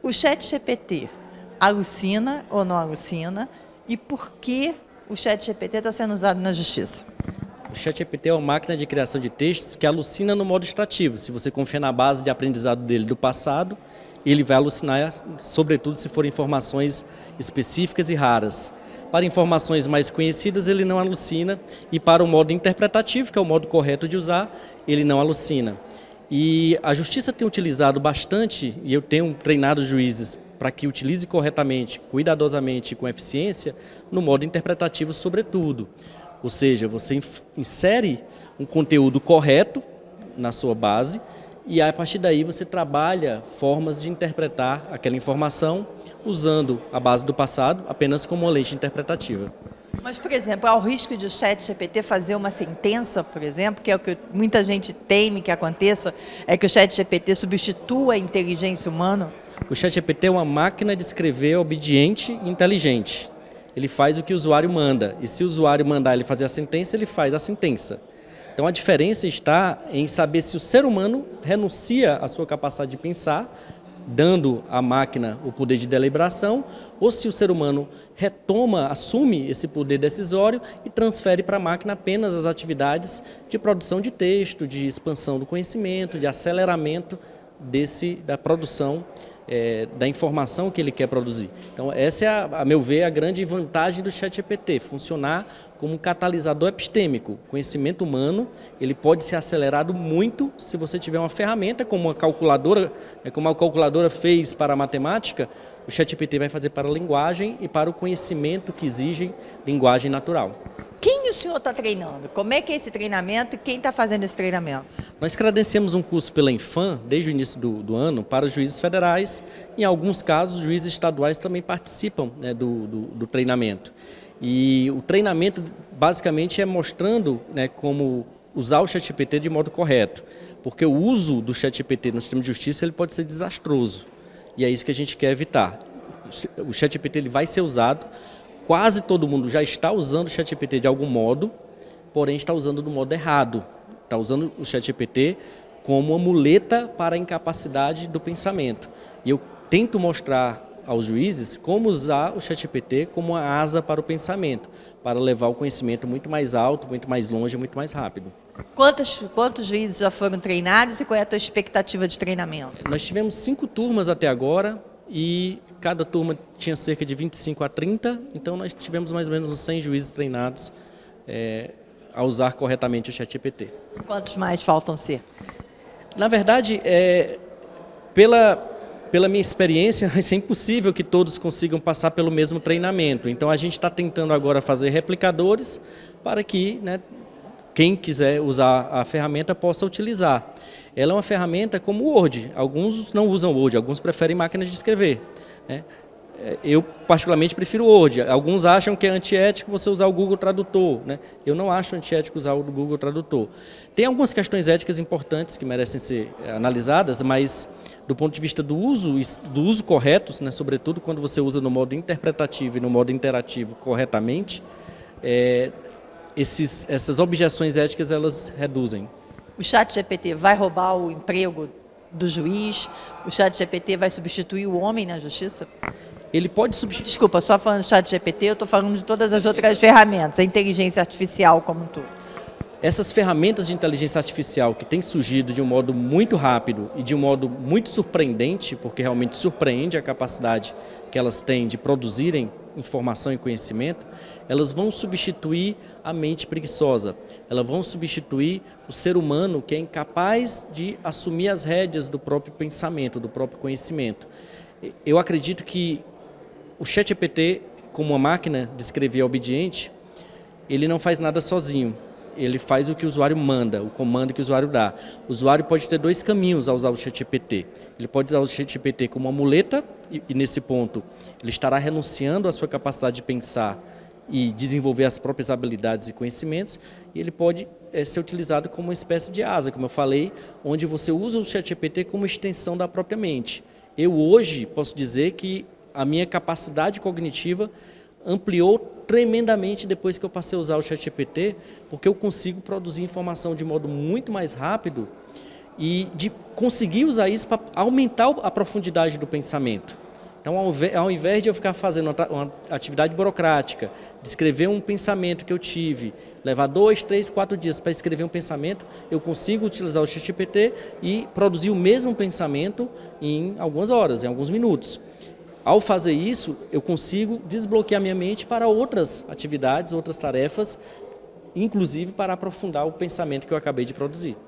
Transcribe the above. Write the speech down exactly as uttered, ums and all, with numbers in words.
O ChatGPT alucina ou não alucina? E por que o ChatGPT está sendo usado na justiça? O ChatGPT é uma máquina de criação de textos que alucina no modo extrativo. Se você confia na base de aprendizado dele do passado, ele vai alucinar, sobretudo se forem informações específicas e raras. Para informações mais conhecidas, ele não alucina, e para o modo interpretativo, que é o modo correto de usar, ele não alucina. E a Justiça tem utilizado bastante, e eu tenho treinado juízes para que utilize corretamente, cuidadosamente e com eficiência, no modo interpretativo sobretudo. Ou seja, você insere um conteúdo correto na sua base e a partir daí você trabalha formas de interpretar aquela informação usando a base do passado apenas como uma lente interpretativa. Mas, por exemplo, há o risco de o ChatGPT fazer uma sentença, por exemplo, que é o que muita gente teme que aconteça, é que o ChatGPT substitua a inteligência humana? O ChatGPT é uma máquina de escrever obediente e inteligente. Ele faz o que o usuário manda, e se o usuário mandar ele fazer a sentença, ele faz a sentença. Então a diferença está em saber se o ser humano renuncia à sua capacidade de pensar, dando à máquina o poder de deliberação, ou se o ser humano retoma, assume esse poder decisório e transfere para a máquina apenas as atividades de produção de texto, de expansão do conhecimento, de aceleramento desse, da produção É, da informação que ele quer produzir. Então essa é, a, a meu ver, a grande vantagem do ChatGPT, funcionar como um catalisador epistêmico. O conhecimento humano ele pode ser acelerado muito se você tiver uma ferramenta como uma calculadora, como a calculadora fez para a matemática, o ChatGPT vai fazer para a linguagem e para o conhecimento que exige linguagem natural. Quem o senhor está treinando? Como é que é esse treinamento e quem está fazendo esse treinamento? Nós credenciamos um curso pela Infam, desde o início do, do ano, para os juízes federais. Em alguns casos, juízes estaduais também participam, né, do, do, do treinamento. E o treinamento, basicamente, é mostrando, né, como usar o ChatGPT de modo correto. Porque o uso do ChatGPT no sistema de justiça ele pode ser desastroso. E é isso que a gente quer evitar. O ChatGPT ele vai ser usado. Quase todo mundo já está usando o ChatGPT de algum modo, porém está usando do modo errado. Está usando o ChatGPT como uma muleta para a incapacidade do pensamento. E eu tento mostrar aos juízes como usar o ChatGPT como uma asa para o pensamento, para levar o conhecimento muito mais alto, muito mais longe, muito mais rápido. Quantos, quantos juízes já foram treinados e qual é a tua expectativa de treinamento? Nós tivemos cinco turmas até agora e cada turma tinha cerca de vinte e cinco a trinta, então nós tivemos mais ou menos uns cem juízes treinados é, a usar corretamente o ChatGPT. Quantos mais faltam ser? Na verdade, é, pela, pela minha experiência, é impossível que todos consigam passar pelo mesmo treinamento. Então a gente está tentando agora fazer replicadores para que, né, quem quiser usar a ferramenta possa utilizar. Ela é uma ferramenta como o Word. Alguns não usam o Word, alguns preferem máquinas de escrever, né? Eu, particularmente, prefiro o Word. Alguns acham que é antiético você usar o Google Tradutor, né? Eu não acho antiético usar o Google Tradutor. Tem algumas questões éticas importantes que merecem ser analisadas, mas do ponto de vista do uso, do uso correto, né, sobretudo quando você usa no modo interpretativo e no modo interativo corretamente, é, esses, essas objeções éticas elas reduzem. O ChatGPT vai roubar o emprego do juiz? O ChatGPT vai substituir o homem na justiça? Ele pode substituir... Desculpa, só falando do ChatGPT, eu estou falando de todas as outras ferramentas, a inteligência artificial como um todo. Essas ferramentas de inteligência artificial que têm surgido de um modo muito rápido e de um modo muito surpreendente, porque realmente surpreende a capacidade que elas têm de produzirem informação e conhecimento, elas vão substituir a mente preguiçosa, elas vão substituir o ser humano que é incapaz de assumir as rédeas do próprio pensamento, do próprio conhecimento. Eu acredito que o ChatGPT, como uma máquina de escrever obediente, ele não faz nada sozinho. Ele faz o que o usuário manda, o comando que o usuário dá. O usuário pode ter dois caminhos ao usar o ChatGPT. Ele pode usar o ChatGPT como uma muleta, e, e nesse ponto ele estará renunciando à sua capacidade de pensar e desenvolver as próprias habilidades e conhecimentos, e ele pode é, ser utilizado como uma espécie de asa, como eu falei, onde você usa o ChatGPT como extensão da própria mente. Eu hoje posso dizer que a minha capacidade cognitiva ampliou tremendamente depois que eu passei a usar o ChatGPT, porque eu consigo produzir informação de modo muito mais rápido e de conseguir usar isso para aumentar a profundidade do pensamento. Então, ao invés de eu ficar fazendo uma atividade burocrática, de escrever um pensamento que eu tive, levar dois, três, quatro dias para escrever um pensamento, eu consigo utilizar o ChatGPT e produzir o mesmo pensamento em algumas horas, em alguns minutos. Ao fazer isso, eu consigo desbloquear minha mente para outras atividades, outras tarefas, inclusive para aprofundar o pensamento que eu acabei de produzir.